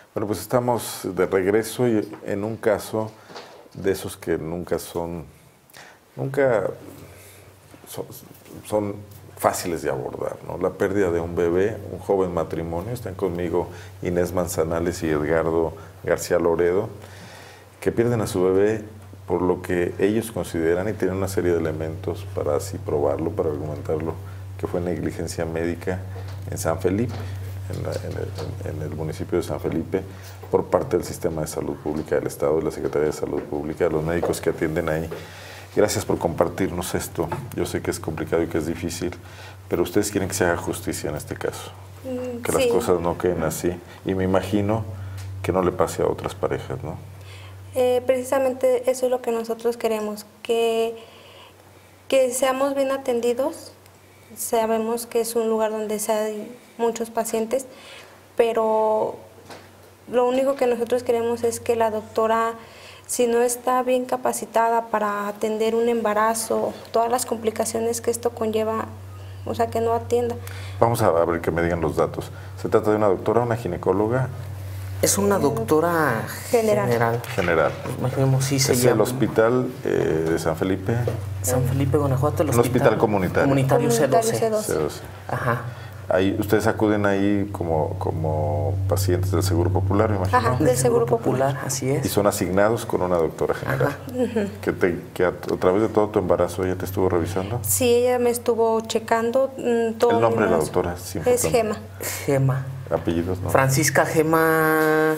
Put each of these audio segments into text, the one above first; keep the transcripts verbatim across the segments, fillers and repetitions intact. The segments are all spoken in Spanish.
Bueno, pues estamos de regreso y en un caso de esos que nunca son, nunca son, son fáciles de abordar, ¿no? La pérdida de un bebé, un joven matrimonio. Están conmigo Inés Manzanales y Edgardo García Loredo, que pierden a su bebé por lo que ellos consideran, y tienen una serie de elementos para así probarlo, para argumentarlo, que fue negligencia médica en San Felipe. En, la, en, el, en el municipio de San Felipe, por parte del Sistema de Salud Pública del Estado y la Secretaría de Salud Pública, los médicos que atienden ahí. Gracias por compartirnos esto. Yo sé que es complicado y que es difícil, pero ustedes quieren que se haga justicia en este caso, mm, que sí. Las cosas no queden así, y me imagino que no le pase a otras parejas, ¿no? Eh, precisamente eso es lo que nosotros queremos, que, que seamos bien atendidos. Sabemos que es un lugar donde hay muchos pacientes, pero lo único que nosotros queremos es que la doctora, si no está bien capacitada para atender un embarazo, todas las complicaciones que esto conlleva, o sea, que no atienda. Vamos a ver que me digan los datos. ¿Se trata de una doctora, una ginecóloga? Es una doctora general. General. General. Imaginemos, sí, se ¿Es llama. el hospital eh, de San Felipe? San Felipe, Guanajuato. El un hospital, hospital comunitario. Comunitario C doce. C doce. C doce. Ajá. Ahí, ustedes acuden ahí como, como pacientes del Seguro Popular, me imagino. Ajá, del Seguro Popular. Popular, así es. Y son asignados con una doctora general. Uh-huh. que, te, que a, a través de todo tu embarazo ella te estuvo revisando. Sí, ella me estuvo checando mm, todo. ¿El nombre de la doctora? Sí, es Gema. Gema. ¿Apellidos? No. Francisca Gema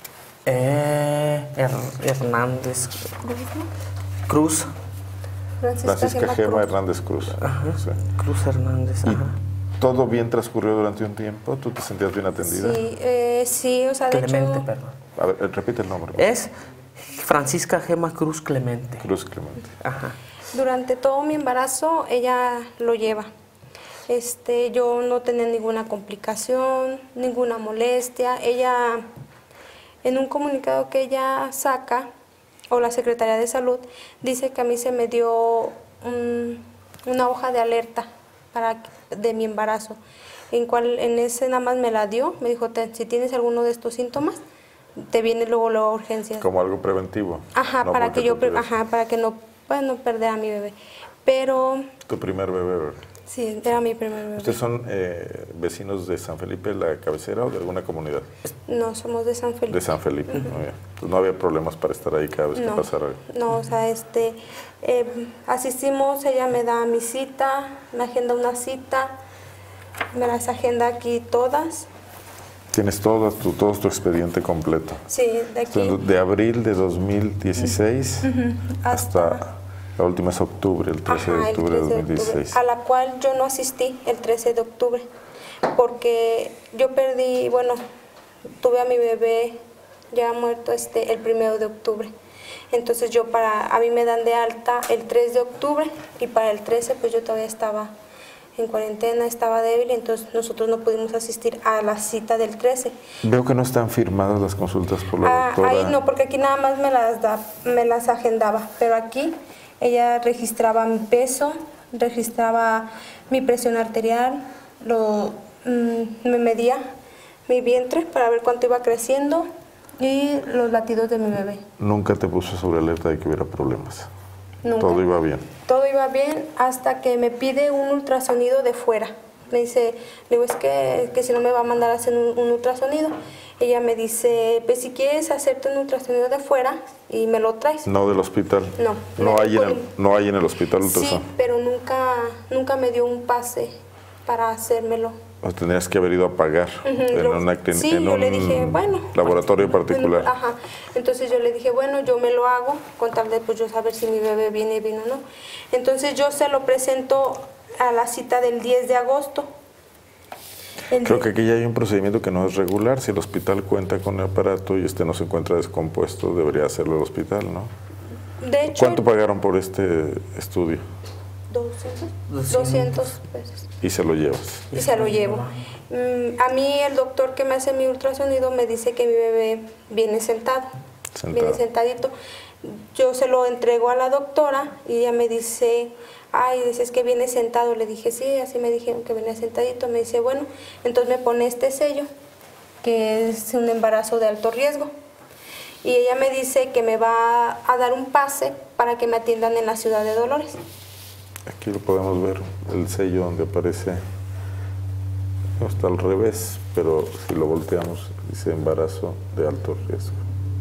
eh, Her Hernández Cruz. Francisca, Francisca Gema, Gema Cruz. Hernández Cruz. Ajá. Sí. Cruz Hernández, ajá. ¿Todo bien transcurrió durante un tiempo? ¿Tú te sentías bien atendida? Sí, eh, sí, o sea, de Clemente, hecho... perdón. A ver, repite el nombre. Es Francisca Gema Cruz Clemente. Cruz Clemente. Ajá. Durante todo mi embarazo, ella lo lleva. Este, yo no tenía ninguna complicación, ninguna molestia. Ella, en un comunicado que ella saca, o la Secretaría de Salud, dice que a mí se me dio un, una hoja de alerta para, de mi embarazo, en cual en ese nada más me la dio, me dijo, si tienes alguno de estos síntomas, te viene luego la urgencia. Como algo preventivo. Ajá, no para que yo, ajá, para que no, pues, no perder a mi bebé. Pero... ¿Tu primer bebé? bebé. Sí, era mi primer bebé. ¿Ustedes son eh, vecinos de San Felipe, la cabecera, o de alguna comunidad? No, somos de San Felipe. De San Felipe, uh-huh. Muy bien. Entonces no había problemas para estar ahí cada vez no, que pasara algo. No, o sea, este, eh, asistimos, ella me da mi cita, me agenda una cita, me las agenda aquí todas. Tienes todo tu, todo tu expediente completo. Sí, de aquí. Entonces, de abril de dos mil dieciséis uh-huh. hasta... hasta la última es octubre, el trece de octubre de dos mil dieciséis. A la cual yo no asistí el trece de octubre, porque yo perdí, bueno, tuve a mi bebé ya muerto este el primero de octubre. Entonces yo para, a mí me dan de alta el tres de octubre y para el trece pues yo todavía estaba en cuarentena, estaba débil, entonces nosotros no pudimos asistir a la cita del trece. Veo que no están firmadas las consultas por la ah, doctora. Ahí no, porque aquí nada más me las, da, me las agendaba, pero aquí... Ella registraba mi peso, registraba mi presión arterial, lo, mmm, me medía mi vientre para ver cuánto iba creciendo y los latidos de mi bebé. ¿Nunca te puso sobre alerta de que hubiera problemas? Nunca. ¿Todo iba bien? Todo iba bien hasta que me pide un ultrasonido de fuera. Me dice, le digo, es que, que si no me va a mandar a hacer un, un ultrasonido. Ella me dice, pues si quieres hacerte un ultrasonido de fuera y me lo traes. ¿No del hospital? No. ¿No, hay en, el, no hay en el hospital ultrasonido? Sí, pero nunca, nunca me dio un pase para hacérmelo. O tendrías que haber ido a pagar uh-huh. en, una, en, sí, en yo un le dije, bueno, laboratorio particular. Ajá. Entonces yo le dije, bueno, yo me lo hago con tal de pues yo saber si mi bebé viene bien o no. Entonces yo se lo presento a la cita del diez de agosto. Creo que aquí ya hay un procedimiento que no es regular. Si el hospital cuenta con el aparato y este no se encuentra descompuesto, debería hacerlo el hospital, ¿no? De hecho, ¿cuánto pagaron por este estudio? doscientos, doscientos pesos. ¿Y se lo llevas? Y se lo llevo. Mm, a mí el doctor que me hace mi ultrasonido me dice que mi bebé viene sentado, sentado. viene sentadito. Yo se lo entrego a la doctora y ella me dice... Ay, dices que viene sentado. Le dije, sí, así me dijeron que venía sentadito. Me dice, bueno, entonces me pone este sello que es un embarazo de alto riesgo. Y ella me dice que me va a dar un pase para que me atiendan en la ciudad de Dolores. Aquí lo podemos ver, el sello donde aparece, no está al revés, pero si lo volteamos, dice embarazo de alto riesgo.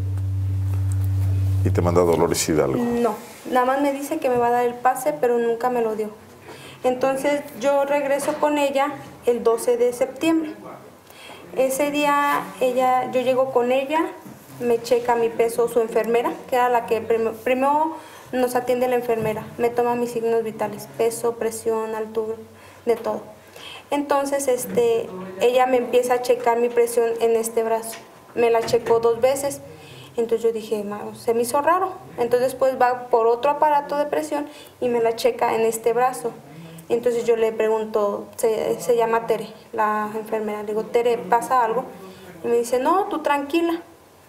¿Y te manda Dolores Hidalgo? No, nada más me dice que me va a dar el pase, pero nunca me lo dio. Entonces yo regreso con ella el doce de septiembre. Ese día ella, yo llego con ella, me checa mi peso su enfermera, que era la que prim primero nos atiende la enfermera, me toma mis signos vitales, peso, presión, altura, de todo. Entonces este, ella me empieza a checar mi presión en este brazo, me la checó dos veces. Entonces yo dije, se me hizo raro. Entonces pues va por otro aparato de presión y me la checa en este brazo. Entonces yo le pregunto, se, se llama Tere, la enfermera, le digo, Tere, ¿pasa algo? Y me dice, no, tú tranquila.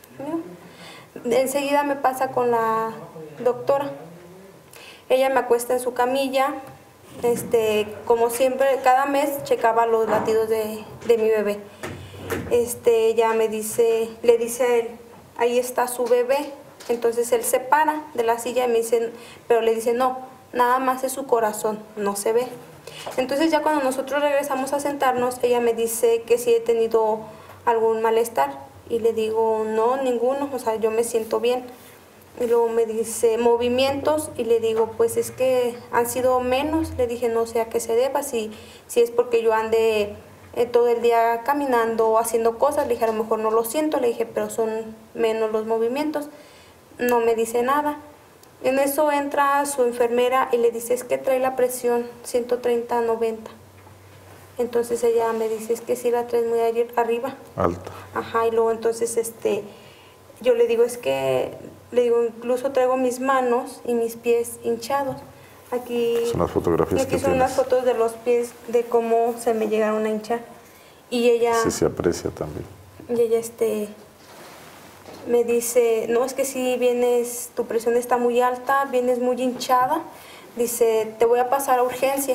Enseguida me pasa con la doctora. Ella me acuesta en su camilla, este, como siempre, cada mes checaba los latidos de, de mi bebé. Este, ella me dice, le dice a él, ahí está su bebé. Entonces él se para de la silla y me dice, pero le dice, no, nada más es su corazón, no se ve. Entonces ya cuando nosotros regresamos a sentarnos, ella me dice que si he tenido algún malestar. Y le digo, no, ninguno, o sea, yo me siento bien. Y luego me dice, movimientos, y le digo, pues es que han sido menos. Le dije, no sé a qué se deba, si, si es porque yo ande eh, todo el día caminando o haciendo cosas. Le dije, a lo mejor no lo siento, le dije, pero son menos los movimientos. No me dice nada. En eso entra su enfermera y le dice, es que trae la presión ciento treinta a noventa. Entonces ella me dice, es que sí la traes muy arriba. Alta. Ajá, y luego entonces este, yo le digo, es que, le digo, incluso traigo mis manos y mis pies hinchados. Aquí son las fotografías aquí que son tienes. las fotos de los pies, de cómo se me llegaron a hinchar. Y ella... Sí, se aprecia también. Y ella este, me dice, no, es que si vienes, tu presión está muy alta, vienes muy hinchada. Dice, te voy a pasar a urgencias.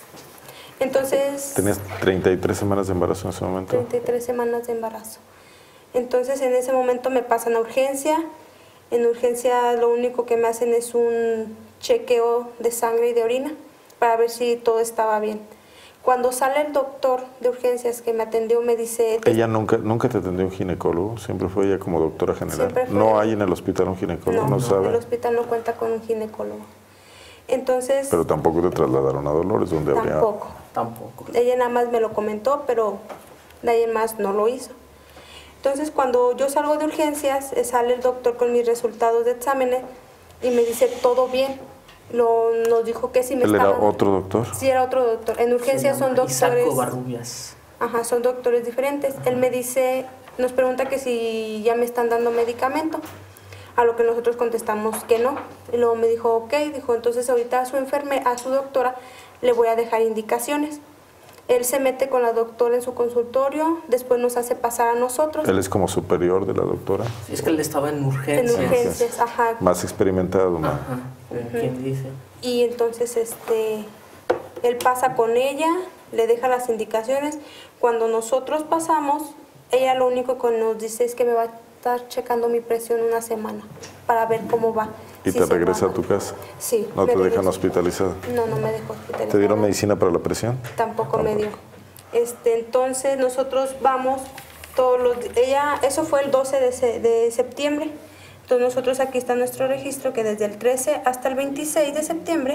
Entonces... ¿Tenías treinta y tres semanas de embarazo en ese momento? treinta y tres semanas de embarazo. Entonces en ese momento me pasan a urgencia. En urgencia lo único que me hacen es un chequeo de sangre y de orina para ver si todo estaba bien. Cuando sale el doctor de urgencias que me atendió me dice... ¿Ella nunca, nunca te atendió un ginecólogo? ¿Siempre fue ella como doctora general? Siempre fue ¿No ella. hay en el hospital un ginecólogo? No, ¿No sabe? el hospital no cuenta con un ginecólogo. Entonces... Pero tampoco te trasladaron a Dolores, donde habría... Tampoco. Tampoco. Ella nada más me lo comentó, pero nadie más no lo hizo. Entonces, cuando yo salgo de urgencias, sale el doctor con mis resultados de exámenes y me dice, todo bien. Lo, nos dijo que si me ¿Él estaban... era otro doctor? Sí, era otro doctor. En urgencias son doctores... Isaac Barrubias. Ajá, son doctores diferentes. Él me dice, nos pregunta que si ya me están dando medicamento, a lo que nosotros contestamos que no. Y luego me dijo, ok, dijo, entonces ahorita a su enfermera, a su doctora, le voy a dejar indicaciones. Él se mete con la doctora en su consultorio, después nos hace pasar a nosotros. ¿Él es como superior de la doctora? Sí, es que él estaba en En urgencias. urgencias, ajá. Más experimentado, ¿no? Ajá, como quien dice. Y entonces este, él pasa con ella, le deja las indicaciones. Cuando nosotros pasamos, ella lo único que nos dice es que me va a estar checando mi presión una semana para ver cómo va. ¿Y si te se regresa a baja. tu casa? Sí. ¿No me te dejan regreso. hospitalizada? No, no me dejó hospitalizada. ¿Te dieron medicina para la presión? Tampoco, Tampoco. me dio. Este, entonces nosotros vamos todos los... Ella, eso fue el doce de, se, de septiembre. Entonces nosotros aquí está nuestro registro que desde el trece hasta el veintiséis de septiembre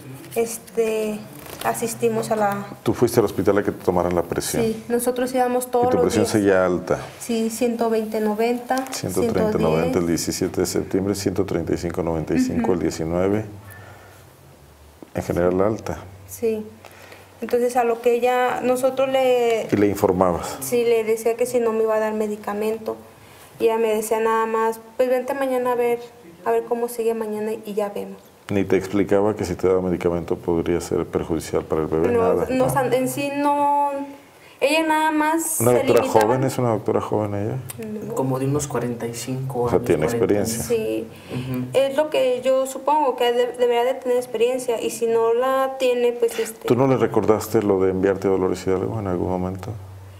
este, asistimos a la... ¿Tú fuiste al hospital a que te tomaran la presión? Sí, nosotros íbamos todos ¿Y tu los presión días. seguía alta? Sí, ciento veinte noventa, ciento treinta noventa el diecisiete de septiembre, ciento treinta y cinco noventa y cinco uh-huh. el diecinueve. En general alta. Sí. Entonces a lo que ella, nosotros le... ¿Y le informabas? Sí, le decía que si no me iba a dar medicamento. Y ella me decía nada más, pues vente mañana a ver, a ver cómo sigue mañana y ya vemos. Ni te explicaba que si te daba medicamento podría ser perjudicial para el bebé, no, nada. No, ¿no? En sí no... Ella nada más... ¿Una se doctora limitaba... joven? ¿Es una doctora joven ella? No. Como de unos cuarenta y cinco años. O sea, tiene cuarenta. experiencia. Sí. Uh-huh. Es lo que yo supongo, que de, debería de tener experiencia. Y si no la tiene, pues... Este... ¿Tú no le recordaste lo de enviarte a Dolores Hidalgo en algún momento?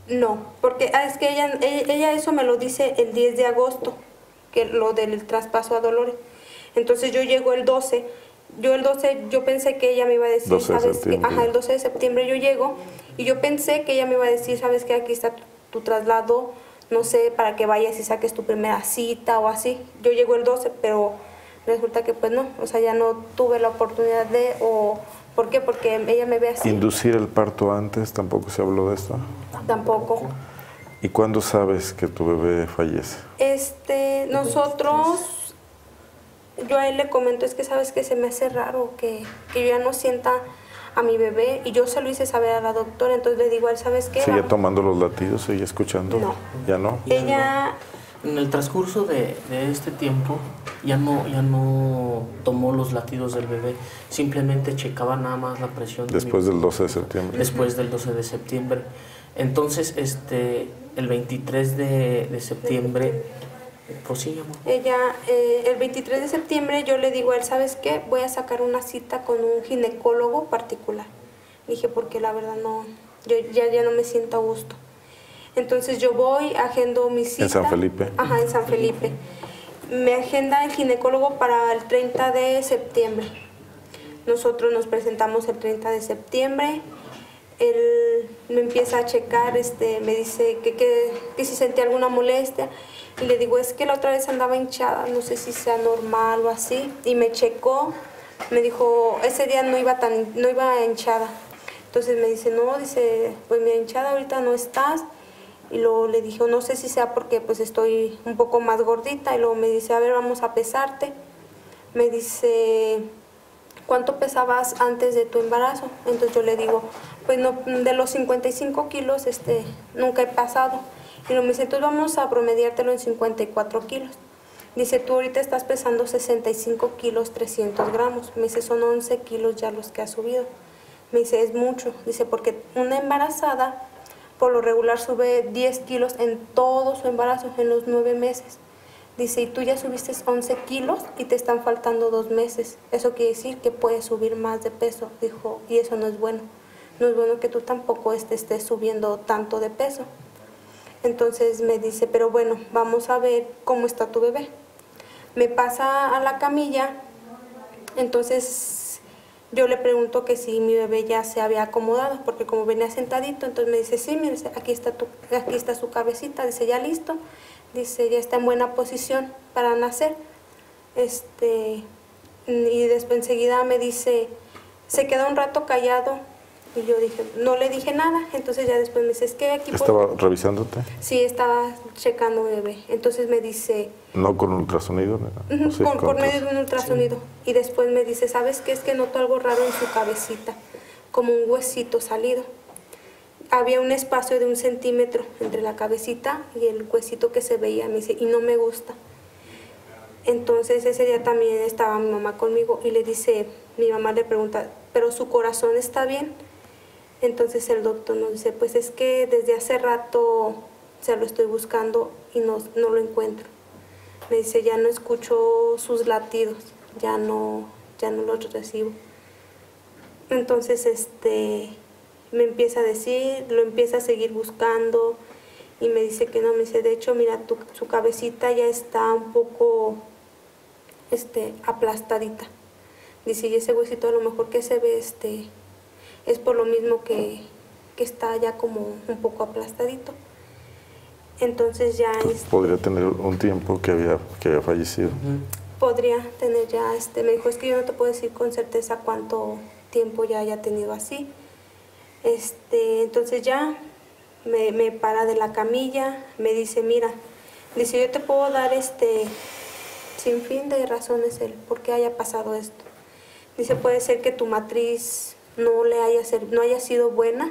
No, porque ah, es que ella, ella, ella eso me lo dice el diez de agosto, que lo del traspaso a Dolores. Entonces yo llego el doce, yo el doce, yo pensé que ella me iba a decir, doce de ¿sabes qué? septiembre. Ajá, el doce de septiembre yo llego y yo pensé que ella me iba a decir, ¿sabes qué? Aquí está tu, tu traslado, no sé, para que vayas y saques tu primera cita o así. Yo llego el doce, pero resulta que pues no, o sea, ya no tuve la oportunidad de, o ¿por qué? Porque ella me ve así. ¿Inducir el parto antes? ¿Tampoco se habló de esto? Tampoco. ¿Y cuándo sabes que tu bebé fallece? Este, nosotros, yo a él le comento, es que sabes que se me hace raro que, que yo ya no sienta a mi bebé, y yo se lo hice saber a la doctora, entonces le digo a él, ¿sabes qué? ¿Sigue Vamos. tomando los latidos? ¿Sigue escuchando? No. ¿Ya no? Ella, En el transcurso de, de este tiempo ya no, ya no tomó los latidos del bebé, simplemente checaba nada más la presión. Después de mi, del doce de septiembre. Después del doce de septiembre. Entonces, este, el veintitrés de, de septiembre, pues sí, amor. ella, eh, el veintitrés de septiembre yo le digo a él, ¿sabes qué? Voy a sacar una cita con un ginecólogo particular. Dije, porque la verdad no, yo ya, ya no me siento a gusto. Entonces yo voy, agendo mi cita. ¿En San Felipe? Ajá, en San Felipe. Me agenda el ginecólogo para el treinta de septiembre. Nosotros nos presentamos el treinta de septiembre. Él me empieza a checar, este, me dice que, que, que si sentía alguna molestia. Y le digo, es que la otra vez andaba hinchada, no sé si sea normal o así. Y me checó, me dijo, ese día no iba, tan, no iba hinchada. Entonces me dice, no, dice, pues mi hinchada ahorita no estás. Y luego le dije, no sé si sea porque pues estoy un poco más gordita. Y luego me dice, a ver, vamos a pesarte. Me dice, ¿cuánto pesabas antes de tu embarazo? Entonces yo le digo, pues no, de los cincuenta y cinco kilos este, nunca he pasado. Y luego me dice, entonces vamos a promediártelo en cincuenta y cuatro kilos. Dice, tú ahorita estás pesando sesenta y cinco kilos, trescientos gramos. Me dice, son once kilos ya los que has subido. Me dice, es mucho. Dice, porque una embarazada por lo regular sube diez kilos en todo su embarazo, en los nueve meses. Dice, y tú ya subiste once kilos y te están faltando dos meses. Eso quiere decir que puedes subir más de peso. Dijo, y eso no es bueno. No es bueno que tú tampoco estés, estés subiendo tanto de peso. Entonces me dice, pero bueno, vamos a ver cómo está tu bebé. Me pasa a la camilla, entonces yo le pregunto que si mi bebé ya se había acomodado, porque como venía sentadito, entonces me dice, sí, mire, aquí está, tu, aquí está su cabecita, dice, ya listo, dice, ya está en buena posición para nacer. Este, y después enseguida me dice, se queda un rato callado. Y yo dije, no le dije nada. Entonces ya después me dice, es que aquí... ¿Estaba por... revisándote? Sí, estaba checando mi bebé. Entonces me dice... ¿No con ultrasonido? Uh-huh, sí, con, con por medio de un ultrasonido. Sí. Y después me dice, ¿sabes qué? Es que noto algo raro en su cabecita, como un huesito salido. Había un espacio de un centímetro entre la cabecita y el huesito que se veía. Me dice, y no me gusta. Entonces ese día también estaba mi mamá conmigo y le dice, mi mamá le pregunta, ¿pero su corazón está bien? Entonces el doctor nos dice, pues es que desde hace rato se lo estoy buscando y no, no lo encuentro. Me dice, ya no escucho sus latidos, ya no, ya no los recibo. Entonces este, me empieza a decir, lo empieza a seguir buscando y me dice que no, me dice, de hecho, mira, tu, su cabecita ya está un poco este, aplastadita. Dice, y ese huesito a lo mejor que se ve este, es por lo mismo que, que está ya como un poco aplastadito. Entonces ya... Entonces, este, podría tener un tiempo que había, que había fallecido. Uh-huh. Podría tener ya, este, me dijo, es que yo no te puedo decir con certeza cuánto tiempo ya haya tenido así. Este, entonces ya me, me para de la camilla, me dice, mira, dice, yo te puedo dar este, sin fin de razones el por qué haya pasado esto. Dice, puede ser que tu matriz no le haya, ser, no haya sido buena,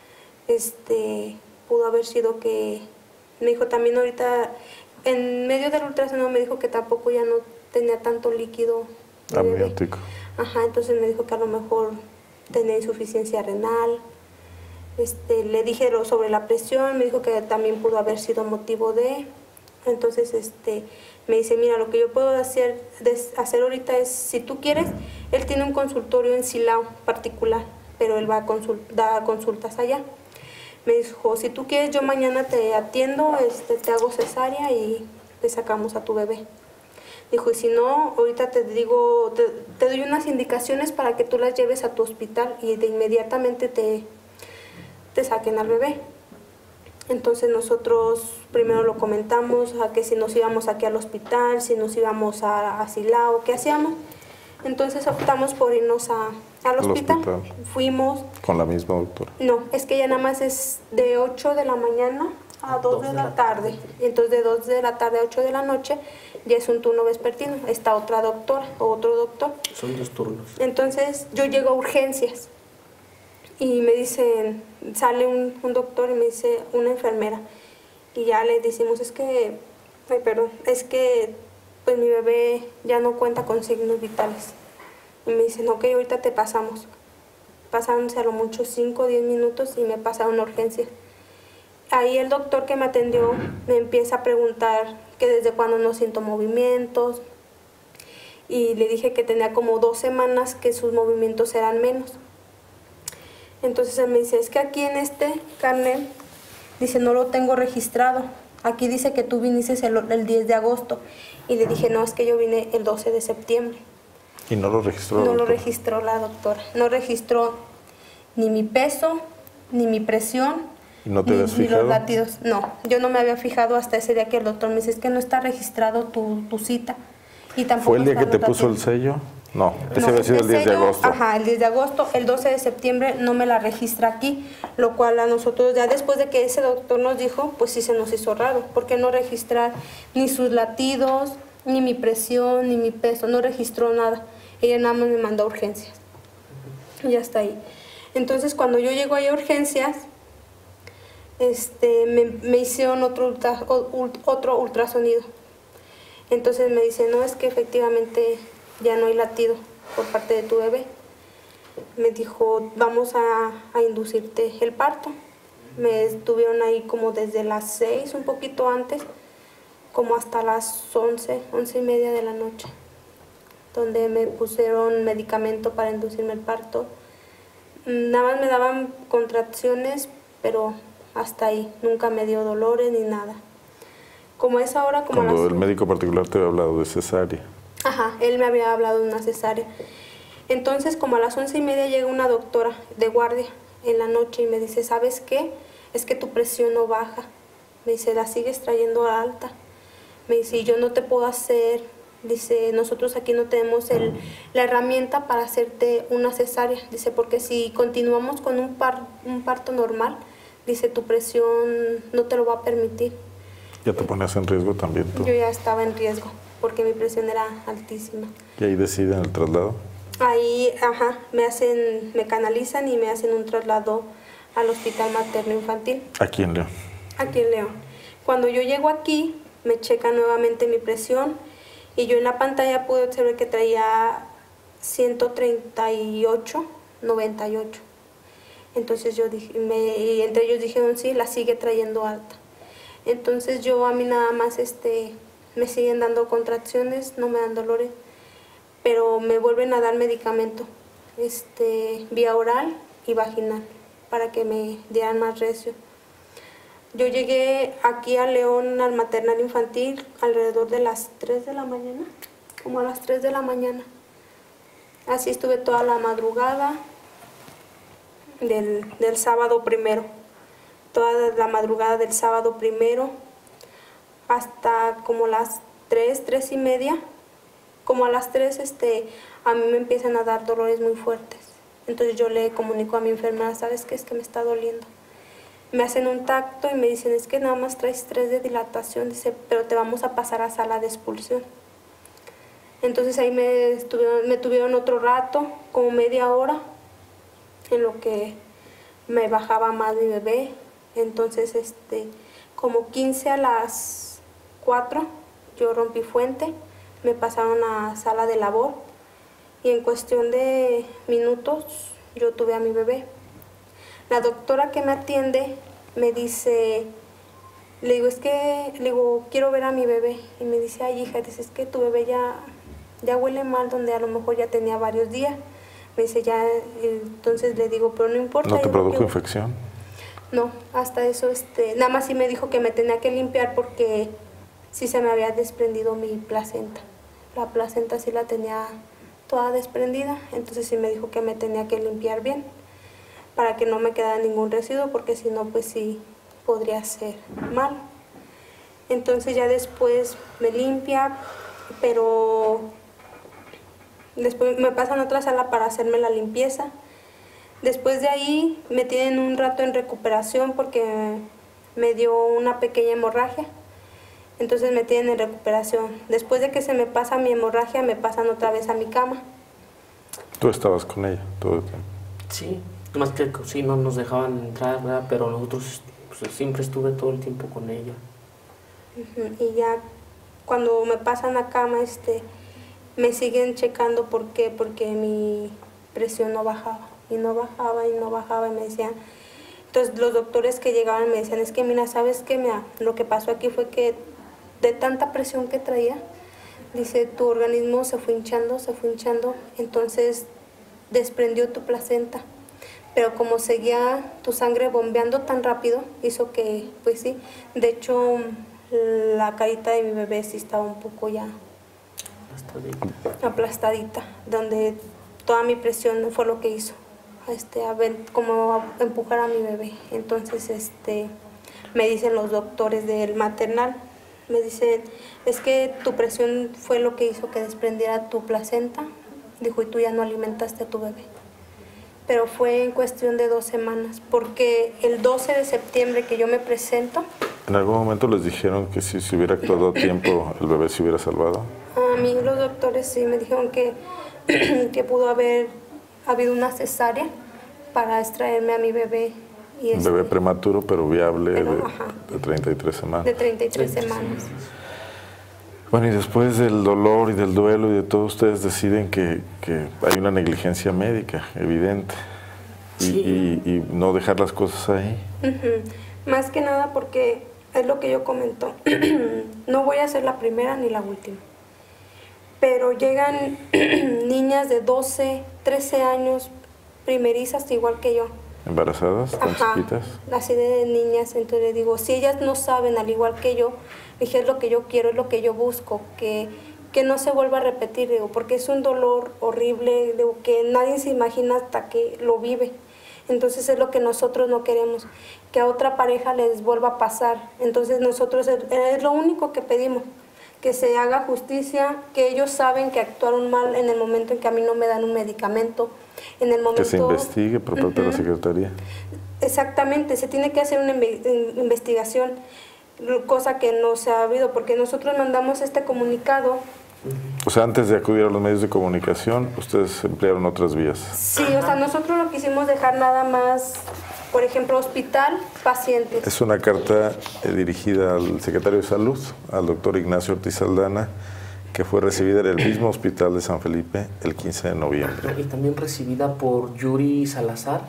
este, pudo haber sido que, me dijo también ahorita, en medio del ultrasonido me dijo que tampoco ya no tenía tanto líquido amniótico. Ajá, entonces me dijo que a lo mejor tenía insuficiencia renal. Este, le dije lo sobre la presión, me dijo que también pudo haber sido motivo de... Entonces este, me dice, mira, lo que yo puedo hacer, hacer ahorita es, si tú quieres, él tiene un consultorio en Silao particular, pero él va a consult, da consultas allá. Me dijo, si tú quieres, yo mañana te atiendo, este, te hago cesárea y te sacamos a tu bebé. Dijo, y si no, ahorita te digo, te, te doy unas indicaciones para que tú las lleves a tu hospital y de inmediatamente te, te saquen al bebé. Entonces nosotros primero lo comentamos, a que si nos íbamos aquí al hospital, si nos íbamos a, a Silao, ¿qué hacíamos? Entonces optamos por irnos a, al, Al hospital. hospital. Fuimos. ¿Con la misma doctora? No, es que ya nada más es de ocho de la mañana a dos de la tarde. Entonces de dos de la tarde a ocho de la noche ya es un turno vespertino. Está otra doctora o otro doctor. Son dos turnos. Entonces yo llego a urgencias y me dicen, sale un, un doctor y me dice una enfermera. Y ya le decimos, es que, ay, perdón, es que pues mi bebé ya no cuenta con signos vitales. Y me dicen, ok, ahorita te pasamos. Pasándose a lo mucho cinco o diez minutos y me pasaron a urgencia. Ahí el doctor que me atendió me empieza a preguntar que desde cuándo no siento movimientos. Y le dije que tenía como dos semanas que sus movimientos eran menos. Entonces él me dice, es que aquí en este carnet, dice, no lo tengo registrado. Aquí dice que tú viniste el, el diez de agosto. Y le dije, no, es que yo vine el doce de septiembre. ¿Y no lo registró? No doctora? lo registró la doctora. No registró ni mi peso, ni mi presión, ¿Y no te ni, habías ni fijado? los latidos. No, yo no me había fijado hasta ese día que el doctor me dice, es que no está registrado tu, tu cita. Y tampoco ¿Fue el día que están te los puso el latidos. sello? No, ese No, había sido el este diez de sello, agosto. Ajá, el diez de agosto. El doce de septiembre no me la registra aquí, lo cual a nosotros ya después de que ese doctor nos dijo, pues sí se nos hizo raro, porque no registrar ni sus latidos, ni mi presión, ni mi peso, no registró nada. Ella nada más me mandó a urgencias. Y ya está ahí. Entonces cuando yo llego ahí a urgencias, este, me, me hicieron otro, ultra, otro ultrasonido. Entonces me dice, no, es que efectivamente ya no hay latido por parte de tu bebé. Me dijo, vamos a, a inducirte el parto. Me estuvieron ahí como desde las seis, un poquito antes, como hasta las once, once y media de la noche, donde me pusieron medicamento para inducirme el parto. Nada más me daban contracciones, pero hasta ahí, nunca me dio dolores ni nada. Como es ahora, como Cuando las... el médico particular te había hablado de cesárea. Ajá, él me había hablado de una cesárea. Entonces, como a las once y media llega una doctora de guardia en la noche y me dice, ¿sabes qué? Es que tu presión no baja. Me dice, la sigues trayendo alta. Me dice, y yo no te puedo hacer, dice, nosotros aquí no tenemos el, la herramienta para hacerte una cesárea. Dice, porque si continuamos con un, par, un parto normal, dice, tu presión no te lo va a permitir. Ya te ponías en riesgo también tú. Yo ya estaba en riesgo, porque mi presión era altísima. ¿Y ahí deciden el traslado? Ahí, ajá, me hacen, me canalizan y me hacen un traslado al Hospital Materno Infantil. Aquí en León. Aquí en León. Cuando yo llego aquí, me checan nuevamente mi presión y yo en la pantalla pude observar que traía ciento treinta y ocho, noventa y ocho. Entonces yo dije, me, y entre ellos dijeron, sí, la sigue trayendo alta. Entonces yo a mí nada más este, me siguen dando contracciones, no me dan dolores, pero me vuelven a dar medicamento, este, vía oral y vaginal, para que me dieran más recio. Yo llegué aquí a León, al maternal infantil, alrededor de las tres de la mañana, como a las tres de la mañana. Así estuve toda la madrugada del, del sábado primero. Toda la madrugada del sábado primero hasta como las tres, tres y media. Como a las tres este, a mí me empiezan a dar dolores muy fuertes. Entonces yo le comunico a mi enfermera, ¿sabes qué? Es que me está doliendo. Me hacen un tacto y me dicen, es que nada más traes tres de dilatación, dice, pero te vamos a pasar a sala de expulsión. Entonces ahí me, estuvieron, me tuvieron otro rato, como media hora, en lo que me bajaba más mi bebé. Entonces, este, como quince a las cuatro, yo rompí fuente, me pasaron a sala de labor y en cuestión de minutos yo tuve a mi bebé. La doctora que me atiende me dice, le digo, es que, le digo, quiero ver a mi bebé. Y me dice, ay hija, dice, es que tu bebé ya, ya huele mal, donde a lo mejor ya tenía varios días. Me dice, ya, entonces le digo, pero no importa. ¿No te yo produjo quiero... infección? No, hasta eso, este, nada más sí me dijo que me tenía que limpiar porque sí se me había desprendido mi placenta. La placenta sí la tenía toda desprendida, entonces sí me dijo que me tenía que limpiar bien para que no me quedara ningún residuo, porque si no, pues sí podría ser malo. Entonces ya después me limpia, pero después me pasan a otra sala para hacerme la limpieza. Después de ahí me tienen un rato en recuperación porque me dio una pequeña hemorragia. Entonces me tienen en recuperación. Después de que se me pasa mi hemorragia, me pasan otra vez a mi cama. ¿Tú estabas con ella todo el tiempo? Sí, más que sí no nos dejaban entrar, ¿verdad? Pero nosotros pues, siempre estuve todo el tiempo con ella. Uh-huh. Y ya cuando me pasan a cama, este, me siguen checando. ¿Por qué? Porque mi presión no bajaba. Y no bajaba y no bajaba y me decían, entonces los doctores que llegaban me decían, es que mira, ¿sabes qué? Mira, lo que pasó aquí fue que de tanta presión que traía, dice, tu organismo se fue hinchando, se fue hinchando, entonces desprendió tu placenta, pero como seguía tu sangre bombeando tan rápido, hizo que, pues sí, de hecho la carita de mi bebé sí estaba un poco ya aplastadita, aplastadita donde toda mi presión fue lo que hizo. Este, a ver, como a empujar a mi bebé. Entonces, este, me dicen los doctores del maternal, me dicen, es que tu presión fue lo que hizo que desprendiera tu placenta, dijo, y tú ya no alimentaste a tu bebé. Pero fue en cuestión de dos semanas, porque el doce de septiembre que yo me presento... ¿En algún momento les dijeron que si se hubiera actuado a tiempo, el bebé se hubiera salvado? A mí los doctores sí me dijeron que, que pudo haber habido una cesárea para extraerme a mi bebé. Y Un este, bebé prematuro, pero viable, pero, de, ajá, de treinta y tres semanas. de treinta y tres semanas. Bueno, y después del dolor y del duelo y de todo, ustedes deciden que, que hay una negligencia médica evidente y, Sí. y, y no dejar las cosas ahí. Uh-huh. Más que nada porque es lo que yo comento, no voy a ser la primera ni la última, pero llegan niñas de doce, trece años, primerizas igual que yo. ¿Embarazadas? ¿Tan Ajá, chiquitas? así de niñas, entonces le digo, si ellas no saben al igual que yo, dije, es lo que yo quiero, es lo que yo busco, que, que no se vuelva a repetir, digo, porque es un dolor horrible, digo, que nadie se imagina hasta que lo vive. Entonces es lo que nosotros no queremos, que a otra pareja les vuelva a pasar. Entonces nosotros es, es lo único que pedimos, que se haga justicia, que ellos saben que actuaron mal en el momento en que a mí no me dan un medicamento, en el momento... Que se investigue por parte uh-huh. de la Secretaría. Exactamente, se tiene que hacer una investigación, cosa que no se ha habido, porque nosotros mandamos este comunicado. O sea, antes de acudir a los medios de comunicación, ustedes emplearon otras vías. Sí, o sea, nosotros no quisimos dejar nada más, por ejemplo, hospital, pacientes. Es una carta eh, dirigida al secretario de Salud, al doctor Ignacio Ortiz Aldana, que fue recibida en el mismo hospital de San Felipe el quince de noviembre. Y también recibida por Yuri Salazar,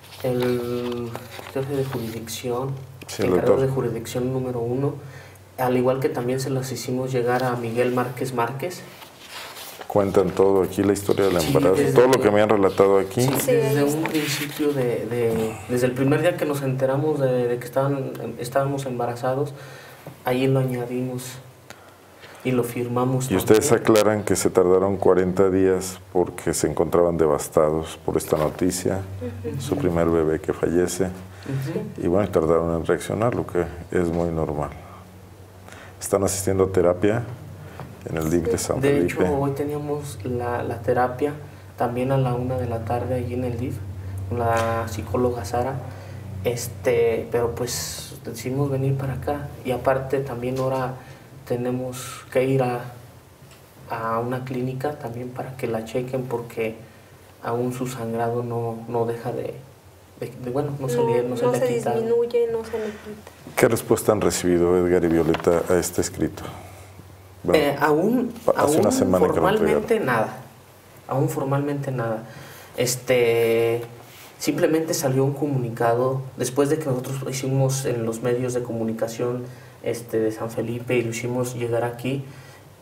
el jefe de jurisdicción, sí, el encargado de jurisdicción número uno, al igual que también se los hicimos llegar a Miguel Márquez Márquez. Cuentan todo aquí, la historia del embarazo, sí, todo lo que me han relatado aquí. Sí, sí, desde un principio, de, de, desde el primer día que nos enteramos de, de que estaban, estábamos embarazados, ahí lo añadimos y lo firmamos. Y ustedes aclaran que se tardaron cuarenta días porque se encontraban devastados por esta noticia, uh-huh. su primer bebé que fallece, uh-huh. y bueno, tardaron en reaccionar, lo que es muy normal. ¿Están asistiendo a terapia en el D I F de San de Felipe? De hecho, hoy teníamos la, la terapia también a la una de la tarde allí en el D I F, con la psicóloga Sara, este, pero pues decidimos venir para acá, y aparte también ahora tenemos que ir a, a una clínica también para que la chequen, porque aún su sangrado no, no deja de, de, de, bueno, no, no se le, no no se, le se quita. disminuye, no se le quita. ¿Qué respuesta han recibido Edgar y Violeta a este escrito? Bueno, eh, aún hace aún una semana formalmente nada, aún formalmente nada. Este, simplemente salió un comunicado después de que nosotros lo hicimos en los medios de comunicación este, de San Felipe y lo hicimos llegar aquí.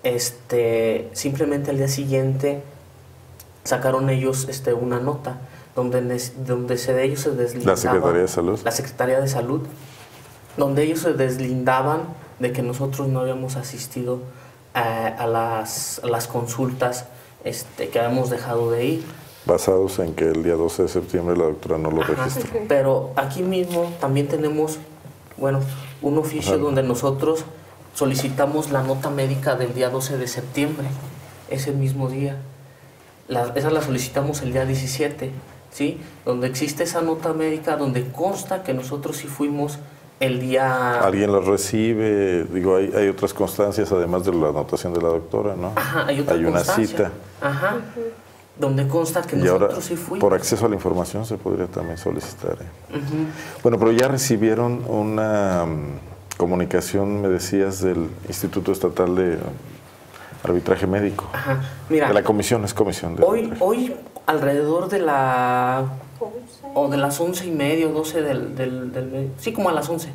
Este, simplemente al día siguiente sacaron ellos este, una nota donde, donde se, de ellos se deslindaban. ¿La Secretaría de Salud? La Secretaría de Salud, donde ellos se deslindaban de que nosotros no habíamos asistido a, a, las, a las consultas este, que habíamos dejado de ir. Basados en que el día doce de septiembre la doctora no lo Ajá, registró. pero aquí mismo también tenemos, bueno, un oficio Ajá. donde nosotros solicitamos la nota médica del día doce de septiembre, ese mismo día. La, esa la solicitamos el día diecisiete, ¿sí? Donde existe esa nota médica donde consta que nosotros sí fuimos el día... ¿Alguien la recibe? Digo, hay, hay otras constancias además de la anotación de la doctora, ¿no? Ajá, hay otra Hay una constancia. cita. Ajá, donde consta que Y nosotros ahora, sí fuimos. por acceso a la información se podría también solicitar. ¿eh? Ujú. Bueno, pero ya recibieron una um, comunicación, me decías, del Instituto Estatal de Arbitraje Médico. Ajá, mira. De la comisión, es comisión de Hoy, arbitraje. hoy alrededor de la... o de las once y media, doce del, del, del... sí, como a las once.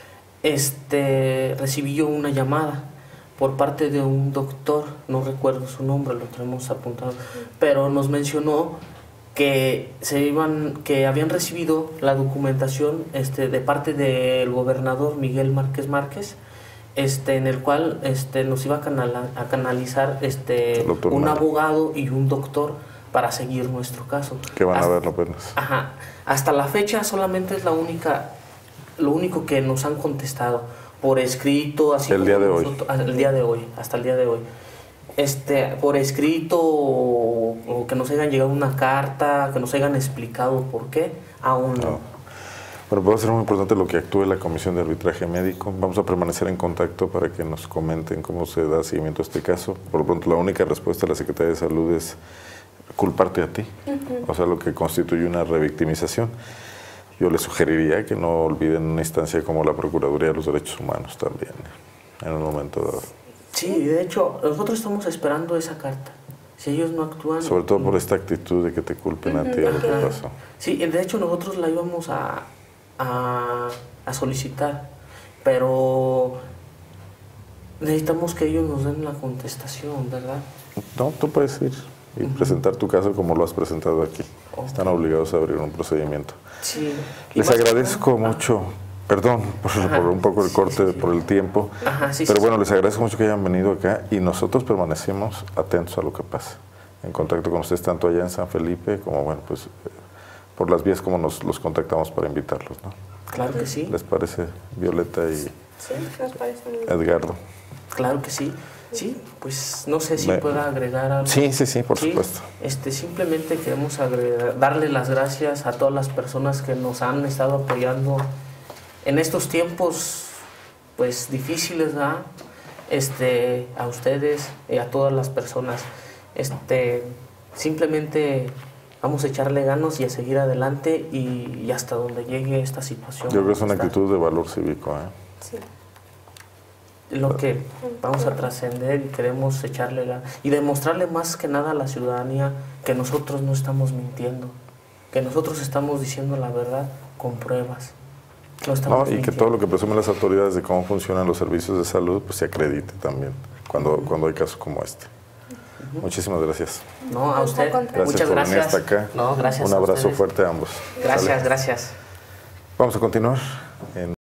Este, recibí yo una llamada por parte de un doctor, no recuerdo su nombre, lo tenemos apuntado, pero nos mencionó que se iban, que habían recibido la documentación este, de parte del gobernador Miguel Márquez Márquez, este, en el cual este, nos iba a, canala, a canalizar este, un Mara. abogado y un doctor para seguir nuestro caso. Que van hasta, a verlo apenas. Ajá, hasta la fecha solamente es la única, lo único que nos han contestado por escrito, así el día de hoy. Nosotros, el día de hoy, hasta el día de hoy. Este, por escrito o, o que nos hayan llegado una carta, que nos hayan explicado por qué, aún no. no. Bueno, puede ser muy importante lo que actúe la Comisión de Arbitraje Médico. Vamos a permanecer en contacto para que nos comenten cómo se da seguimiento a este caso. Por lo pronto, la única respuesta de la Secretaría de Salud es culparte a ti, uh-huh. o sea, lo que constituye una revictimización. Yo les sugeriría que no olviden una instancia como la Procuraduría de los Derechos Humanos también, en un momento dado. Sí, de hecho, nosotros estamos esperando esa carta. Si ellos no actúan... Sobre todo por esta actitud de que te culpen uh-huh. a ti de lo que pasó. Sí, de hecho nosotros la íbamos a, a, a solicitar, pero necesitamos que ellos nos den la contestación, ¿verdad? No, tú puedes ir y uh-huh. presentar tu caso como lo has presentado aquí. Okay. Están obligados a abrir un procedimiento. Sí. Les agradezco que... mucho, perdón por, por un poco el corte, sí, sí, sí. por el tiempo, Ajá, sí, pero sí, bueno, sí. les agradezco mucho que hayan venido acá y nosotros permanecemos atentos a lo que pasa, en contacto con ustedes tanto allá en San Felipe como, bueno, pues eh, por las vías como nos los contactamos para invitarlos, ¿no? Claro que sí. ¿Les parece, Violeta y sí, nos parece muy bien. Edgardo? Claro que sí. Sí, pues no sé si Me... pueda agregar algo. Sí, sí, sí, por sí, supuesto. Este, simplemente queremos agregar, darle las gracias a todas las personas que nos han estado apoyando en estos tiempos pues difíciles, ¿verdad? Este, a ustedes y a todas las personas. Este, simplemente vamos a echarle ganas y a seguir adelante y, y hasta donde llegue esta situación. Yo creo que es una actitud de valor cívico, ¿eh? Sí. Lo que vamos a trascender y queremos echarle ganas y demostrarle más que nada a la ciudadanía que nosotros no estamos mintiendo, que nosotros estamos diciendo la verdad con pruebas. No estamos no, y mintiendo. que todo lo que presumen las autoridades de cómo funcionan los servicios de salud pues se acredite también cuando, uh-huh. cuando hay casos como este. Uh-huh. Muchísimas gracias. No, a usted. Gracias Muchas por gracias. venir hasta acá. No, gracias. Un abrazo a fuerte a ambos. Gracias, ¿Sale? gracias. Vamos a continuar en